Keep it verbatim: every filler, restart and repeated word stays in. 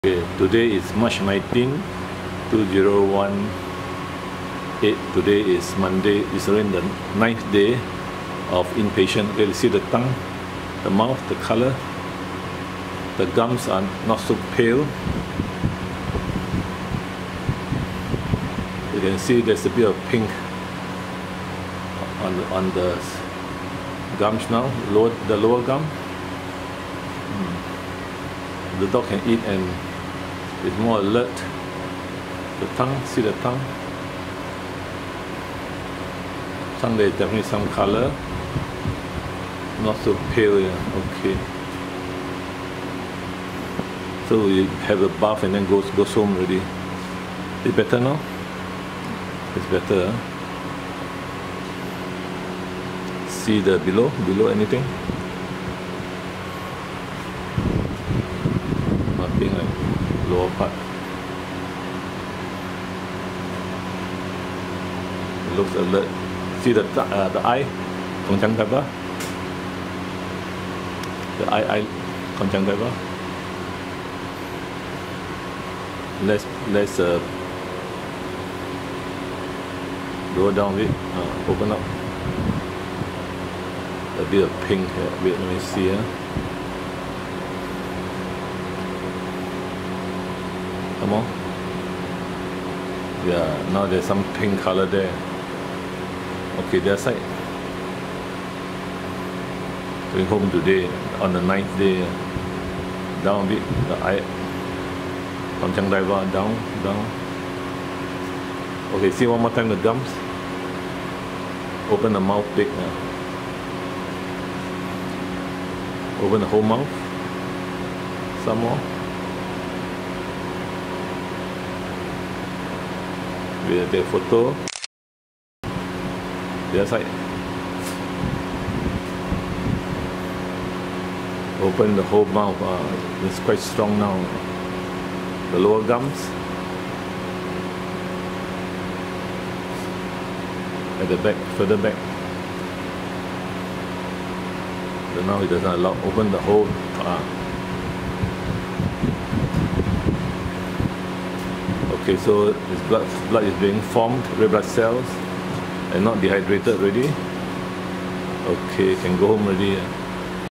Okay, today is March nineteenth, two thousand eighteen. Today is Monday. It's already the ninth day of inpatient. Okay, you see the tongue, the mouth, the color. The gums are not so pale. You can see there's a bit of pink on the, on the gums now. Lower, the lower gum. The dog can eat and is more alert. The tongue, see the tongue? Tongue, there is definitely some color. Not so pale, yeah. Okay. So we have a bath and then goes goes home already. It's better now? It's better. Huh? See the below? Below anything? Nothing, like lower part. It looks alert. See the uh, the eye, conjunctiva. The eye, eye, conjunctiva. Let's let's uh, go down a bit. Uh, open up. A bit of pink here. Wait, let me see. Uh. Come on. Yeah, now there's some pink color there. Okay, that side. Going home today on the ninth day. Down a bit. The eye, conjunctiva, down, down. Okay, see one more time the gums. Open the mouth big now. Open the whole mouth. Some more. We have the photo. The other side. Open the whole mouth. Uh, it's quite strong now. The lower gums. At the back, further back. So now it doesn't allow. Open the whole. Uh, Okay, so his blood, blood is being formed, red blood cells, and not dehydrated already. Okay, can go home already.